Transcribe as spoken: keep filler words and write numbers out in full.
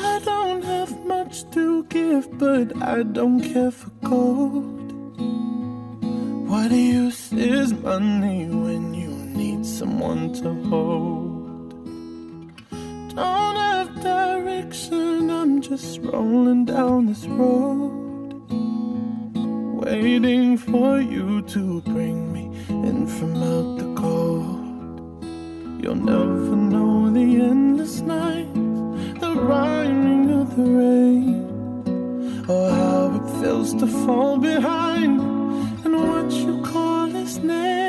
I don't have much to give, but I don't care for gold. What use is money when you need someone to hold? Don't have direction, I'm just rolling down this road, waiting for you to bring me in from out the cold. You'll never know the endless nights, the rhyming of the rain, or how it feels to fall behind, and what you call his name.